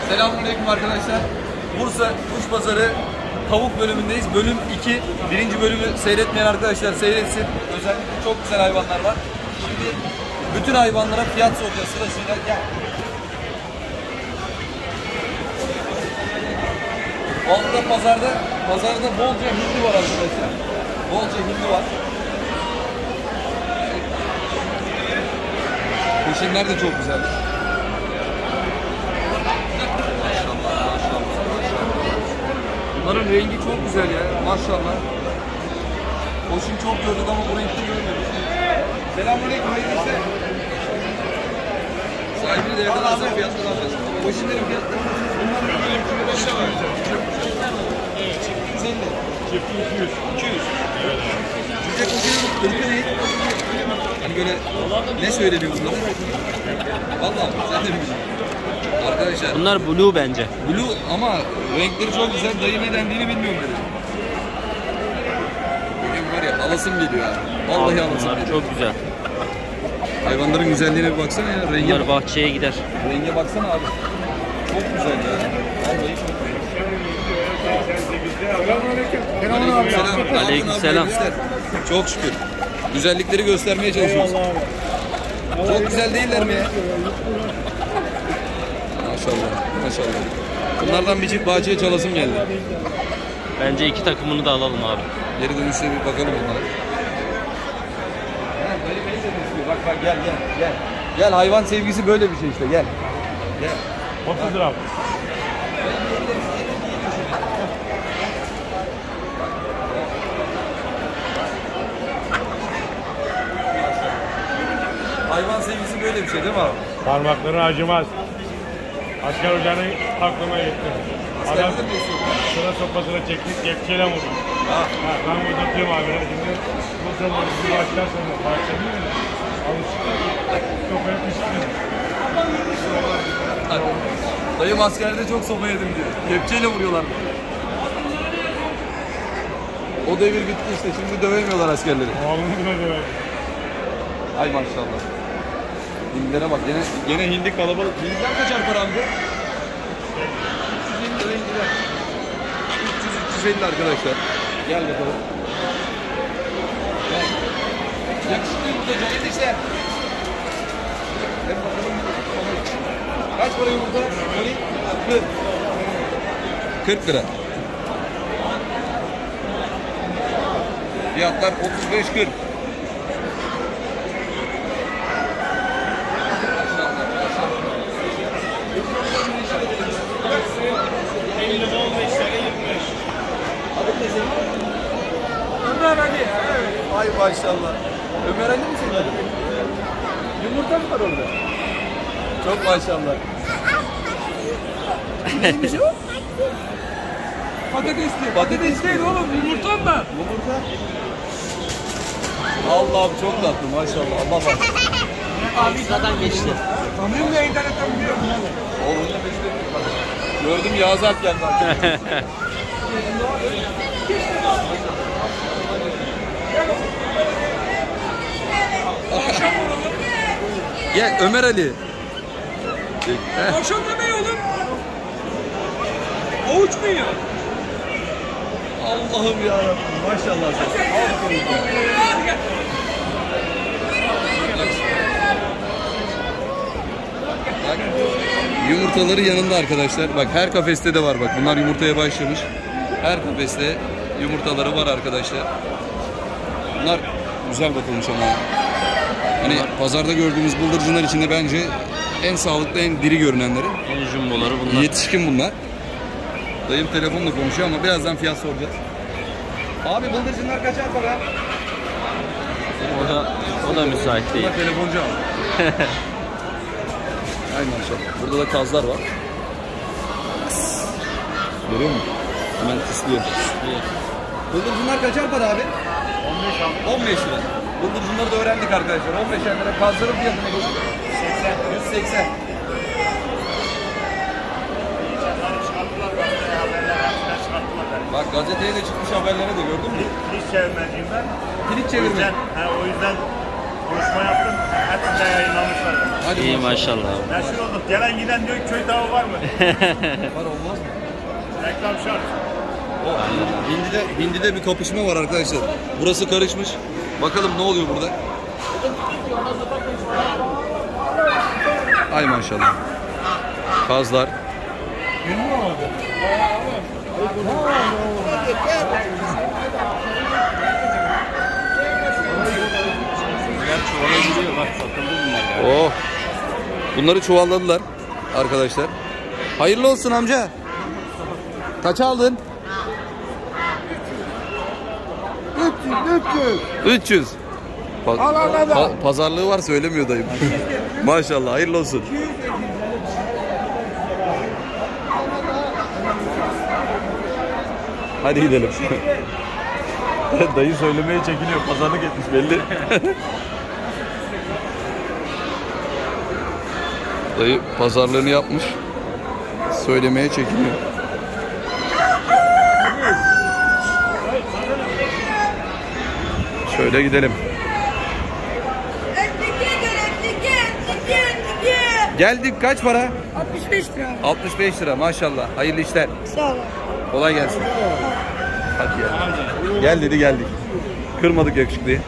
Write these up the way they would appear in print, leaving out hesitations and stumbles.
Selamünaleyküm arkadaşlar. Bursa Kuş Pazarı tavuk bölümündeyiz. Bölüm 2. Birinci bölümü seyretmeyen arkadaşlar seyretsin. Özellikle çok güzel hayvanlar var. Şimdi bütün hayvanlara fiyat soracağız sırasıyla. Gel. Altta pazarda bolca hindi var arkadaşlar. Bolca hindi var. Peşinler de çok güzel. Bunların rengi çok güzel ya, maşallah. Koşun çok gördük ama bu renkte görmedik. Selamünaleyküm, hayırlı işler. Sahibini de yerden alsak fiyatları alacağız. Koşunların fiyatları nasıl? Bunların böyle bir başta var. Evet, çift 150. Çift 200. 200. Evet. Cüce koşunun kırpı ne? Hani böyle ne söyleniyor bunlara? Vallahi sen de bilmiyorsun. Arkadaşlar. Bunlar blue bence. Blue ama renkleri çok güzel. Dayı ne dendiğini bilmiyorum dedi. Bugün var ya alasım geliyor abi. Vallahi alasım geliyor. Çok güzel. Hayvanların güzelliğine bir baksana ya. Renge bunlar bahçeye gider. Renge baksana abi. Çok güzel ya. Vallahi çok güzel. Aleykümselam. Çok şükür. Güzellikleri göstermeye çalışıyoruz. Çok güzel değiller mi ya? Maşallah, maşallah. Bunlardan bir çift bahçeye çalasım geldi. Bence iki takımını da alalım abi. Geri dönüşte bir bakalım onlara. Bak bak gel. Gel hayvan sevgisi böyle bir şey işte gel. Gel. 30 lira. Hayvan sevgisi böyle bir şey değil mi abi? Parmakları acımaz. Asker hocanın aklına gitti. Adam sıra sopasına çektik, kepçeyle vurdu. Ben vurduruyorum abi. Şimdi bu zaman bizi başlar sonra başladı mı? Alışıklar. Sopaya pişti. Dayım askerde çok sopa yedim diyor. Kepçeyle vuruyorlar. O devir bitti işte. Şimdi dövemiyorlar askerleri. Oğlum buna döver. Ay maşallah. Hindilere bak. Gene hindi kalabalık. Hindiler kaçar para amca? 350 lira hindiler. 300-350 arkadaşlar. Gel bakalım. Gel. Yakışıklı yumurtacı. Hayırlı işler. Hep bakalım. Kaç para yumurta? 40. 40 lira. Fiyatlar 35-40. Ömer Ali. Evet. Ay maşallah. Ömer Ali mi senin adın? Yumurta mı var orada? Çok maşallah. Neymiş o? Patatesli. Patates değil oğlum. Yumurta mı? Yumurta. Allah'ım çok tatlı maşallah. Allah bak. Abi sıradan geçti. Tanıyorum da internetten biliyorum. Oğlum da gördüm Yağız Alp geldi. Gel Ömer Ali. Akşam yemeği oğlum. Avuç mu yiyor? Allah'ım yarabbim maşallah sen. Bak, yumurtaları yanında arkadaşlar. Bak her kafeste de var bak. Bunlar yumurtaya başlamış. Her kafeste yumurtaları var arkadaşlar. Bunlar güzel bakılmış ama. Hani pazarda gördüğümüz bıldırcınlar içinde bence en sağlıklı, en diri görünenleri. En jumboları bunlar. Yetişkin bunlar. Dayım telefonla konuşuyor ama birazdan fiyat soracağız. Abi bıldırcınlar kaçar para? O da müsait değil. Burada telefoncu abi. Ay maşallah. Burada da kazlar var. Görüyor musun? Hemen tıslıyor. Bıldırcınlar kaçar para abi? 15 lira. Bıldırcınları da öğrendik arkadaşlar. 15 lira. Kazların fiyatı ne? 80. 180. Bak gazeteye de çıkmış haberlere de gördün mü? Hiç çevirmediğim ben. Kilit çevirme. O yüzden Konuşma yaptım. Hepsinde yayınlamışlar. Hadi İyi maşallah. maşallah abi. Meşhur olduk. Gelen giden diyor köy tavuğu var mı? Var olmaz mı? Reklam şart. Hindi'de bir kapışma var arkadaşlar. Burası karışmış. Bakalım ne oluyor burada. Ay maşallah. Kazlar. Çuvala giriyor bak, satıldı bunlar ya. Oh. Bunları çuvalladılar arkadaşlar. Hayırlı olsun amca. Kaç aldın? 300. Pazarlığı var söylemiyor dayım. Maşallah hayırlı olsun. Hadi gidelim. Dayı söylemeye çekiniyor. Pazarlık etmiş belli. Dayı pazarlığını yapmış. Söylemeye çekiniyor. Şöyle gidelim. Geldik, kaç para? 65 lira. 65 lira maşallah. Hayırlı işler. Sağ ol. Kolay gelsin. Hadi ya. Gel dedi geldik. Kırmadık yakışıklıyı.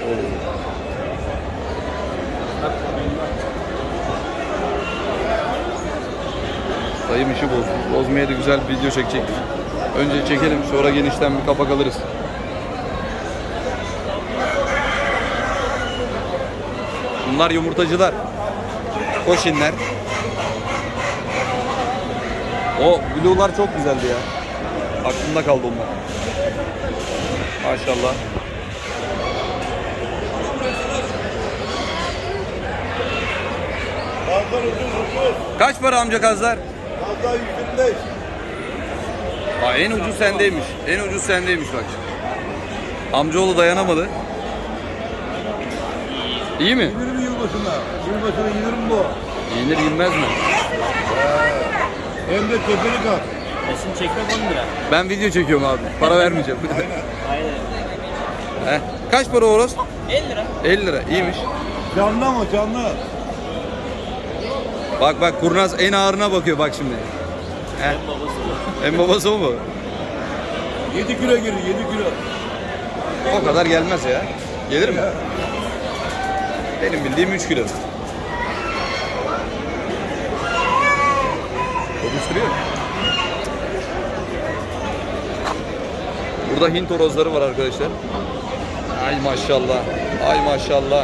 Dayım işi bozdu. Bozmaya da güzel bir video çekecektik. Önce çekelim, sonra genişten bir kapak alırız. Bunlar yumurtacılar. Koşinler. O blue'lar çok güzeldi ya. Aklımda kaldı onlar. Maşallah. Kazlar ucuz. Kaç para amca kazlar? Kazlar 125. Aa, en ucuz sendeymiş. En ucuz sendeymiş bak. Amcaoğlu dayanamadı. İyi mi? Yenir mi yılbaşında? Yılbaşında yenir mi bu? Yenir yenmez mi? Hem de tepeli kaz. Resim çekmek 10 lira. Ben video çekiyorum abi. Para vermeyeceğim. Aynen. Heh. Kaç para horoz? 50 lira. 50 lira. İyiymiş. Canlı ama canlı. Bak bak, kurnaz en ağırına bakıyor bak şimdi. Heh. En babası o mu? 7 kilo gelir 7 kilo. O kadar gelmez ya. Gelir mi? Benim bildiğim 3 kilo. Konuşturuyor. Burada Hint horozları var arkadaşlar. Ay maşallah. Ay maşallah.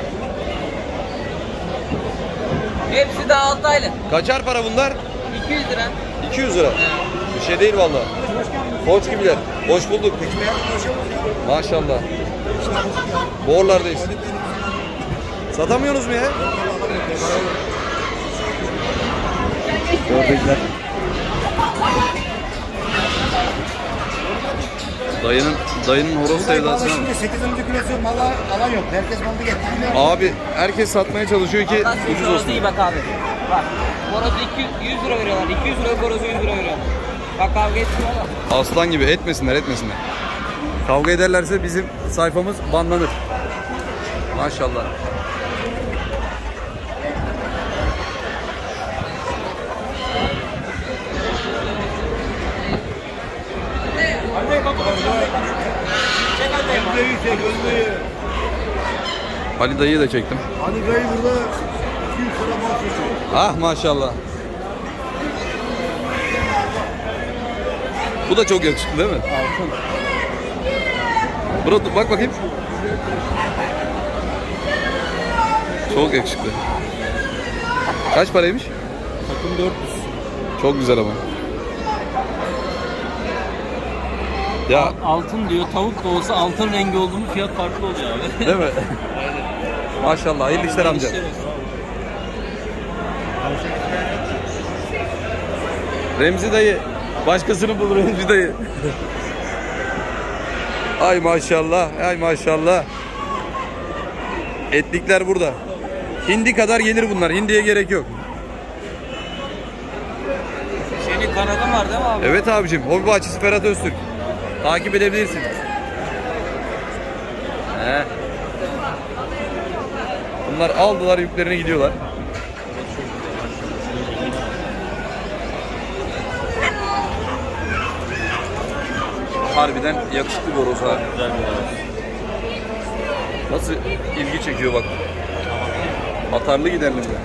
Hepsi de 6 aylık. Kaçar para bunlar? 200 lira. 200 lira. Bir şey değil vallahi. Koç gibiler. Hoş bulduk. Maşallah. Boğurlardayız. Satamıyorsunuz mu ya? Ördekler. Dayının horoz sevdasına bak. Şimdi 8. kilosu malı alan yok. Herkes malı getiriyor. Abi herkes satmaya çalışıyor ki ucuz olsun. İyi bak abi. Bak. Horozu 100 lira veriyorlar. 200 lira horozu 100 lira veriyorlar. Bak kavga etmiyorlar. Aslan gibi etmesinler. Kavga ederlerse bizim sayfamız banlanır. Maşallah. Öndeyi çek öndeyi. Ali dayıyı da çektim. Ali dayı burada 200 lira mal çekiyor. Ah maşallah. Bu da çok yakışıklı değil mi? Altın. Bro bak bakayım. Çok yakışıklı. Kaç paraymış? Takım 400. Çok güzel ama. Ya Altın diyor. Tavuk da olsa altın rengi oldu mu fiyat farklı olacak abi. değil mi? Maşallah. Hayırlı işler amca. Remzi dayı. Başkasını bul Remzi dayı. Ay maşallah. Ay maşallah. Etlikler burada. Hindi kadar gelir bunlar. Hindiye gerek yok. Senin kanadın var değil mi abi? Evet abicim. Hobi Bahçesi Ferhat Öztürk. Takip edebilirsin. He. Bunlar aldılar yüklerine gidiyorlar. Harbiden yakışıklı bir horoz ha. Nasıl ilgi çekiyor bak. Atarlı gidelim de.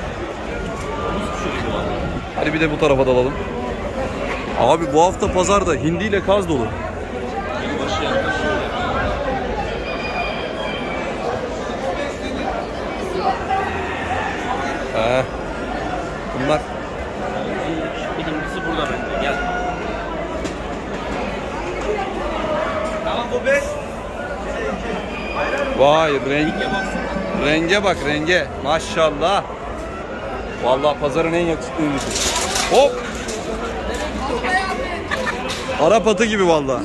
Hadi bir de bu tarafa dalalım. Abi bu hafta pazarda hindi ile kaz dolu. Bunlar Birincisi burada bence. Gel. vay renge bak renge. Maşallah. Vallahi pazarın en yakışıklı indisi. Hop. Arap atı gibi vallahi.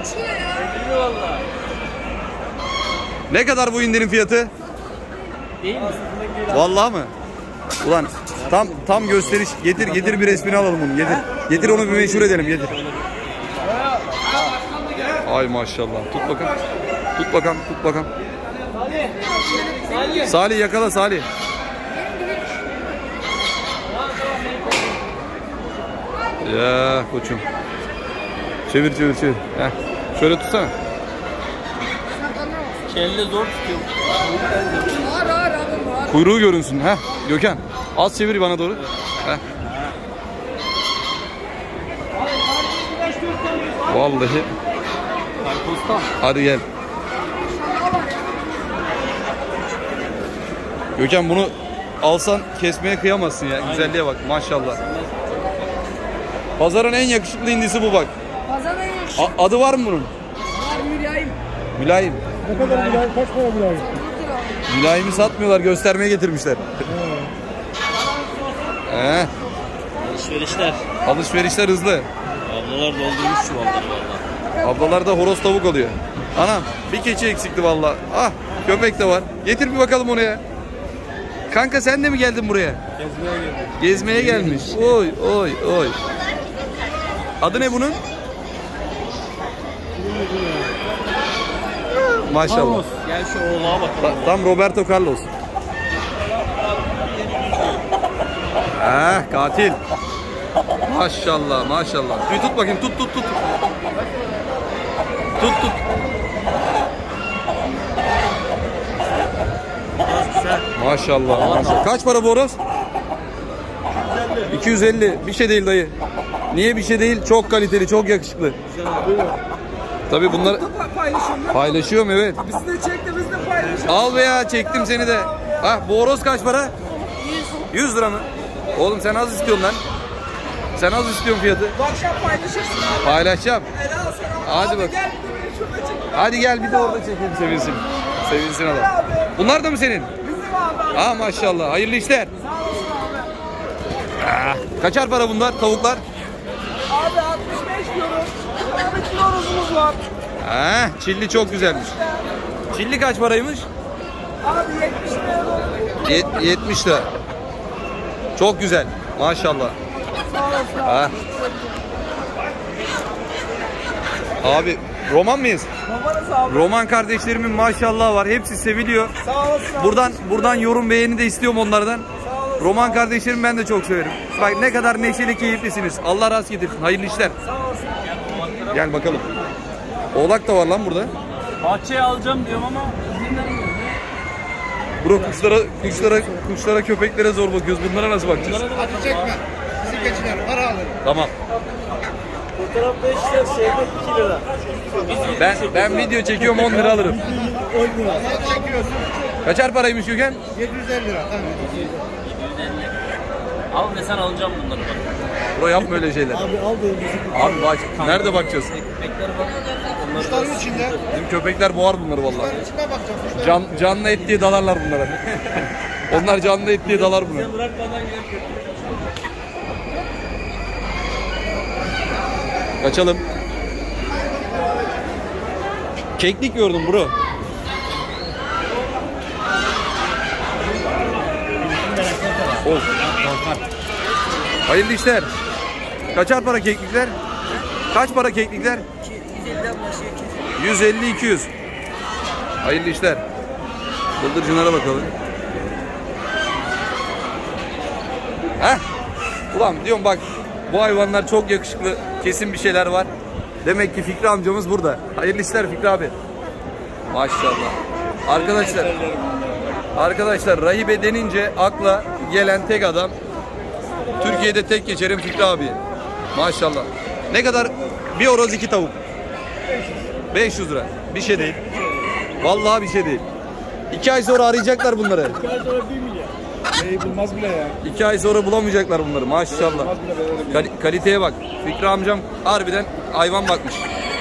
Ne kadar bu indinin fiyatı? Değil mi? Vallahi mı? Ulan tam gösteriş. Getir bir resmini alalım onu. Getir onu bir meşhur edelim. Getir. Ay maşallah. Tut bakalım. Salih yakala Salih. Ya koçum. Çevir. Heh. Şöyle tutsana. Kelle zor tutuyor. Kuyruğu görünsün. Heh. Gökhan. Az çevir bana doğru. Heh. Vallahi. Hadi gel. Gökhan bunu alsan kesmeye kıyamazsın ya. Güzelliğe bak maşallah. Pazarın en yakışıklı indisi bu bak. Pazarda yok. Adı var mı bunun? Var Mülayim. Mülayim. Ne kadar Mülayim? Kaç para Mülayim? Mülayim'i satmıyorlar, göstermeye getirmişler. Alışverişler hızlı. Ablalar doldurmuş çuvalları valla. Ablalar da horoz tavuk oluyor. Anam bir keçi eksikti valla. Ah köpek de var. Getir bir bakalım onu ya. Kanka sen de mi geldin buraya? Gezmeye gelmiş. Oy. Adı ne bunun? Maşallah. Gel şu oğlağa bak. Tam Roberto Carlos. Katil. Maşallah. Bir tut bakayım. Tut. Maşallah. Kaç para bu horoz? 250. Bir şey değil dayı. Niye bir şey değil? Çok kaliteli, çok yakışıklı. Tabii bunlar paylaşıyorum evet. Bizi de çekti, biz de paylaşalım. Al be ya, çektim seni de. Bu horoz kaç para? 100 lira mı? Oğlum sen az istiyorsun lan. Sen az istiyorsun fiyatı. Bu akşam paylaşırsın abi. Paylaşacağım. Helal sana. Hadi Abi bak. gel bir de beni şurada çek. Hadi gel bir de orada çekelim, sevinsin. Sevinsin adam. Bunlar da mı senin? Bizim abi. Maşallah. Hayırlı işler. Sağ olasın abi. Kaçar para bunlar, tavuklar? Abi 65 diyorum. 12 kilo rozumuz var. Çilli çok güzelmiş. Çilli kaç paraymış? Abi 70 lira. 70 lira. Çok güzel. Maşallah. Sağ olasın abi. Abi Roman mıyız? Babanız abi. Roman kardeşlerimin maşallah var. Hepsi seviliyor. Sağ olasın abi. Buradan yorum beğeni de istiyorum onlardan. Sağ olasın. Roman kardeşlerim ben de çok severim. Bak ne kadar neşeli, keyiflisiniz. Allah rast getirsin. Hayırlı işler. Sağ olasın. Gel bakalım. Oğlak da var lan burada. Bahçeye alacağım diyorum ama Bro kuşlara, köpeklere zor bakıyoruz. Bunlara nasıl bakacağız? Hadi çekme. Bizim keçiler para alır. Tamam. fotoğraf 5 lira, şeyde 2 lira. Ben video çekiyorum 10 lira alırım. 10 lira. Sen çekiyorsun. Kaçar paraymış Gökhan? 750 lira. Tamam. Al desen alacağım bunları bak. Bro yapma öyle şeyler. Abi al da Abi bak nerede bakacağız? Ekmekler bak. Onları Kuşların içinde. Bizim köpekler boğar bunları vallahi. Kuşların içine bakacağım. Canlı et diye dalarlar bunlara. Onlar canlı et diye dalar bunlara. bırakmadan gel. Kaçalım. Keklik gördüm bro. Hayırlı işler. Kaçar para keklikler? Kaç para keklikler? 150-200. Hayırlı işler. Bıldırcınlara bakalım. Heh. Ulan diyorum bak bu hayvanlar çok yakışıklı. Kesin bir şeyler var. Demek ki Fikri amcamız burada. Hayırlı işler Fikri abi. Maşallah. Arkadaşlar rahibe denince akla gelen tek adam Türkiye'de tek geçerim Fikri abi. Maşallah. Ne kadar? Bir horoz 2 tavuk. 500 lira. Bir şey değil. Vallahi bir şey değil. 2 ay sonra arayacaklar bunları. 2 ay sonra 1 milyar. Bulmaz bile ya. 2 ay sonra bulamayacaklar bunları maşallah. Kaliteye bak. Fikri amcam harbiden hayvan bakmış.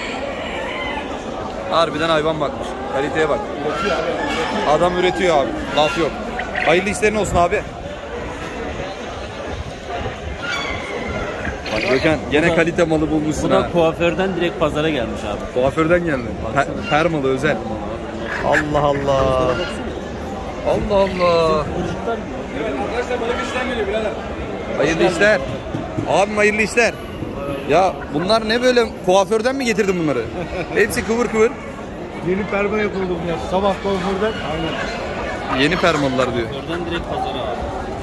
Harbiden hayvan bakmış. Kaliteye bak. Adam üretiyor abi. Laf yok. Hayırlı işlerin olsun abi. Bak Gökhan gene kalite malı bulmuşsun Bu da ha. kuaförden direkt pazara gelmiş abi. Kuaförden geldi. Her malı özel. Allah Allah. Allah Allah. Arkadaşlar bana bir işlem geliyor birader. Hayırlı işler. Abim hayırlı işler. Ya bunlar ne böyle kuaförden mi getirdin bunları? Hepsi kıvır kıvır. Yeni perma yapıldı bunlar. Sabah kuaförden. Aynen. Yeni permalılar diyor. Kuaförden direkt pazara abi.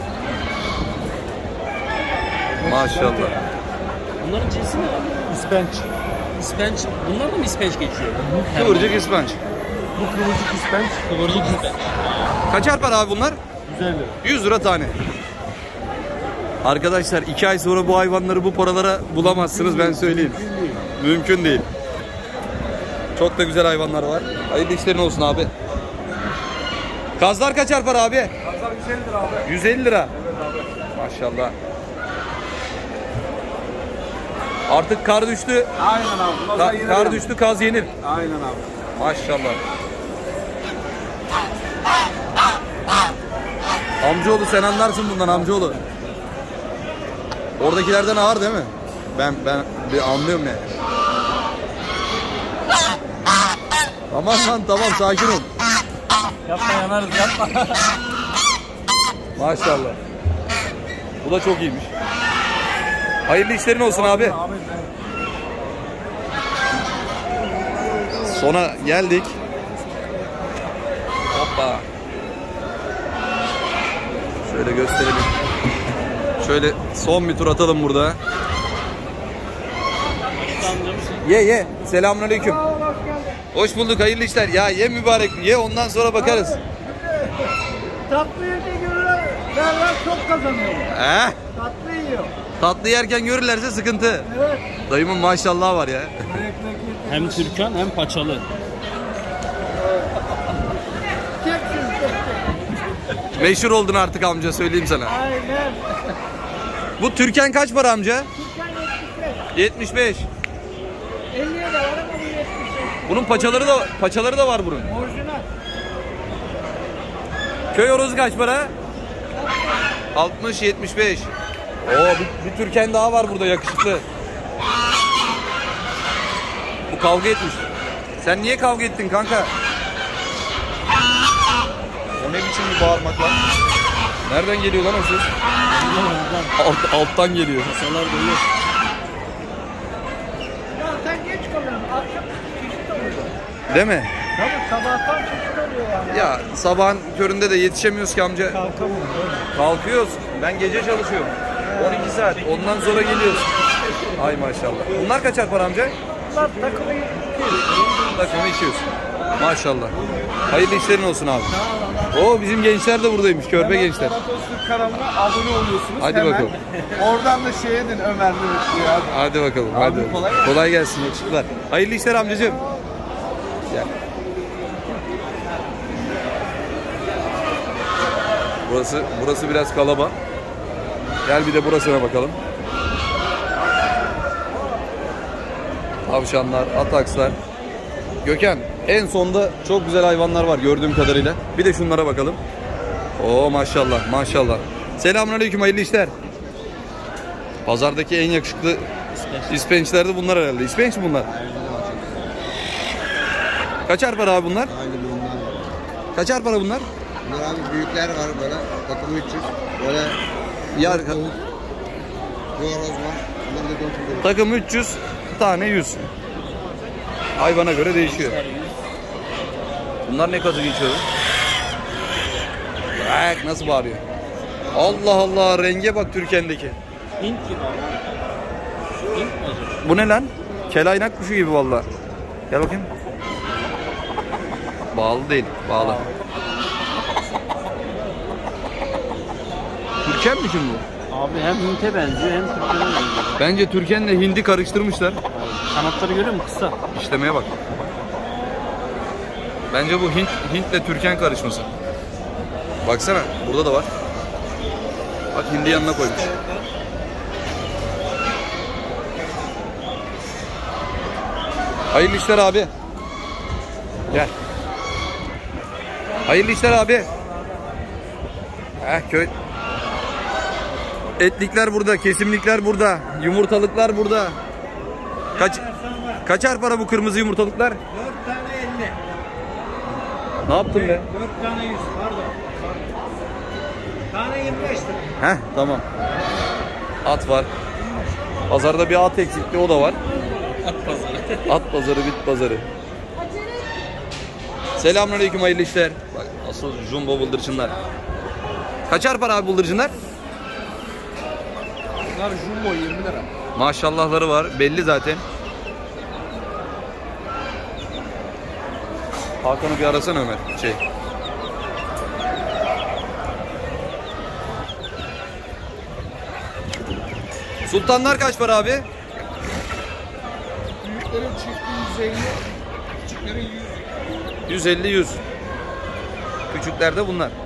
Maşallah. Bunların cinsi ne abi? İspenç. İspenç. Bunlar da mı ispenç geçiyor? Kıvırcık ispanç. Bu kıvırcık ispenç. Kıvırcık ispenç. Kaçar para abi bunlar? 150 lira. 100 lira tane. Arkadaşlar 2 ay sonra bu hayvanları bu paralara bulamazsınız ben söyleyeyim. Mümkün değil. Çok da güzel hayvanlar var. Hayırlı işlerin olsun abi. Kazlar kaçar para abi? Kazlar 150 lira abi. 150 lira. Maşallah. Artık kar düştü. Aynen abi. Kazlar yeni Kar lira. düştü, kaz yenir. Aynen abi. Maşallah. Amcaoğlu sen anlarsın bundan amcaoğlu. Oradakilerden ağır değil mi? Ben bir anlıyorum ne. Tamam lan tamam sakin ol. Yapma yanarız yapma. Maşallah. Bu da çok iyiymiş. Hayırlı işlerin olsun abi. Sona geldik. Hoppa. Şöyle gösterelim. Şöyle son bir tur atalım burada. Ye. Selamünaleyküm. Hoş bulduk. Hayırlı işler. Ya ye mübarek. Ye ondan sonra bakarız. Tatlı yediği görürler. Derler çok kazanıyor. Tatlı yiyor. Tatlı yerken görürlerse sıkıntı. Evet. Dayımın maşallahı var ya. Hem Türkan hem paçalı. Çeksin çeksin. Meşhur oldun artık amca söyleyeyim sana. Aynen. Bu Türkan kaç para amca? Türkan 75. 75. 50'ye de var ama bu 75. Bunun paçaları da var bunun. Orijinal. Köy horozu kaç para? 60 75. Oo bir Türkan daha var burada yakışıklı. Bu kavga etmiş. Sen niye kavga ettin kanka? O ne biçim bir bağırmak lan? Nereden geliyor lan o ses? Alttan geliyor. Paçalar doluyor. Ya sen geç kalıyorsun. Akşam çeşit oluyor. Değil mi? Tabii sabahtan çeşit oluyor yani. Ya sabahın köründe de yetişemiyoruz ki amca. Kalkamıyor. Kalkıyoruz. Ben gece çalışıyorum. 12 saat. Ondan sonra geliyoruz. Ay maşallah. Bunlar kaçar para amca? Bunlar takımı 200. Takımı 200. Maşallah. Hayırlı işlerin olsun abi. Oo bizim gençler de buradaymış. Körpe gençler. Sanat Öztürk kanalına abone oluyorsunuz. Hadi hemen. bakalım. Oradan da şey edin Ömer'le bekliyor abi. Hadi bakalım. Hadi. Kolay gelsin yakışıklılar. Hayırlı işler amcacığım. Gel. Burası biraz kalabalık. Gel bir de burasına bakalım. Tavşanlar, atakslar. Gökhan en sonda çok güzel hayvanlar var gördüğüm kadarıyla. Bir de şunlara bakalım. Oo maşallah maşallah. Selamünaleyküm hayırlı işler. Pazardaki en yakışıklı ispençler de bunlar herhalde. İspenç mi bunlar? Kaçar para abi bunlar? Kaçar para bunlar? Bunlar abi büyükler var böyle takımı 300 böyle Ya, bir horoz var. Bunlar da 400 lira. takım 300 tane 100. Hayvana göre değişiyor. Bunlar ne kazı geçiyor? Bak nasıl bağırıyor. Allah Allah, renge bak Türken'deki. Hint gibi ama. Hint mi acaba? Bu ne lan? Kelaynak kuşu gibi vallahi. Gel bakayım. Bağlı değil, bağlı. Türken mi şimdi bu? Abi hem Hint'e benziyor hem Türk'e benziyor. Bence Türken'le Hindi karıştırmışlar. Kanatları görüyor musun? Kısa. İşlemeye bak. Bence bu Hint'le Türken karışması. Baksana, burada da var. Bak, Hindi yanına koymuş. Hayırlı işler abi. Gel. Hayırlı işler abi. Köy. Etlikler burada, kesimlikler burada, yumurtalıklar burada. Kaçar para bu kırmızı yumurtalıklar? 4 tane 50. Ne yaptın be? 4 tane 100 pardon. Tane 25 lira. Heh, tamam. At var. Pazarda bir at eksikti, o da var. At pazarı. At pazarı, bit pazarı. Selamünaleyküm, hayırlı işler. Bak, asıl jumbo bıldırcınlar. Kaçar para abi bıldırcınlar? Bunlar jumbo 20 lira. Maşallahları var, belli zaten. Hakan'ı bir arasana Ömer. Sultanlar kaç para abi? Büyüklerin çifti 150. Küçüklerin 100. 150-100. Küçükler de bunlar.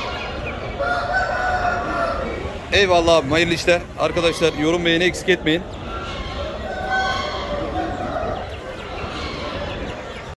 Eyvallah abi, hayırlı işler. Arkadaşlar yorum beğeni eksik etmeyin.